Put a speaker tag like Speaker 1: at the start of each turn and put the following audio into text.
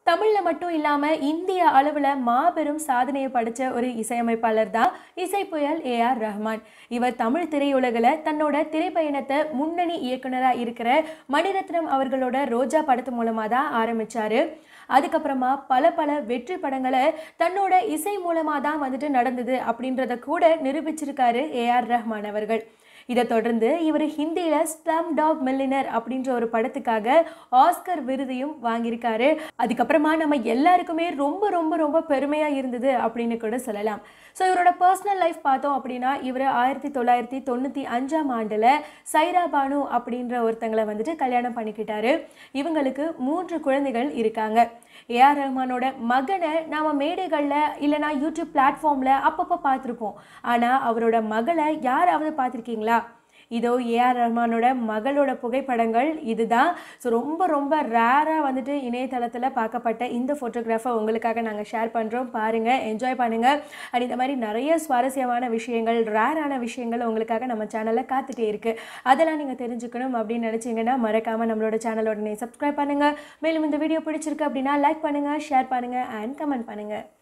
Speaker 1: தமிழ்ல மட்டும் இல்லாம இந்திய அளவுல மாபெரும் சாதனையை படைச்ச ஒரு இசையமைப்பாளர் தான் இசைப்புயல் ஏ.ஆர். ரஹ்மான். இவர் தமிழ் திரையுலகில் தன்னோட திரைப்பயணத்தை முன்னணி இயக்குனரா இருக்கிற மணிரத்னம் அவர்களோட ரோஜா படத்து மூலமா தான் ஆரம்பிச்சாரு. அதுக்கப்புறமா பல வெற்றி படங்களை தன்னோட இசை மூலமா தான் வந்துட்டு நடந்தது அப்படின்றத கூட நிரூபிச்சிருக்காரு ஏ.ஆர். ரஹ்மான் அவர்கள். இதை தொடர்ந்து இவர் ஹிந்தியில ஸ்லம் டாக் மில்லினர் அப்படின்ற ஒரு படத்துக்காக ஆஸ்கர் விருதையும் வாங்கியிருக்காரு. அதுக்கப்புறமா நம்ம எல்லாருக்குமே ரொம்ப ரொம்ப ரொம்ப பெருமையா இருந்தது அப்படின்னு கூட சொல்லலாம். ஸோ இவரோட பர்சனல் லைஃப் பார்த்தோம் அப்படின்னா இவர் 1995ஆம் ஆண்டுல சைரா பானு அப்படின்ற ஒருத்தங்களை வந்துட்டு கல்யாணம் பண்ணிக்கிட்டாரு. இவங்களுக்கு 3 குழந்தைகள் இருக்காங்க. ஏ.ஆர். ரஹ்மானோட மகனை நாம மேடைகளில் இல்லைனா யூடியூப் பிளாட்ஃபார்மில் அப்பப்போ பார்த்துருப்போம். ஆனால் அவரோட மகளை யாராவது பார்த்துருக்கீங்களா? இதோ ஏ.ஆர். ரஹ்மானோட மகளோட புகைப்படங்கள் இதுதான். ஸோ ரொம்ப ரொம்ப ரேராக வந்துட்டு இணையதளத்தில் பார்க்கப்பட்ட இந்த ஃபோட்டோகிராஃபை உங்களுக்காக நாங்கள் ஷேர் பண்ணுறோம். பாருங்கள், என்ஜாய் பண்ணுங்கள். அண்ட் இந்த மாதிரி நிறைய சுவாரஸ்யமான விஷயங்கள், ரேரான விஷயங்கள் உங்களுக்காக நம்ம சேனலில் காத்துட்டே இருக்குது. அதெல்லாம் நீங்கள் தெரிஞ்சுக்கணும் அப்படின்னு நினச்சிங்கன்னா மறக்காமல் நம்மளோட சேனலோட சப்ஸ்கிரைப் பண்ணுங்கள். மேலும் இந்த வீடியோ பிடிச்சிருக்கு அப்படின்னா லைக் பண்ணுங்கள், ஷேர் பண்ணுங்கள் அண்ட் கமெண்ட் பண்ணுங்கள்.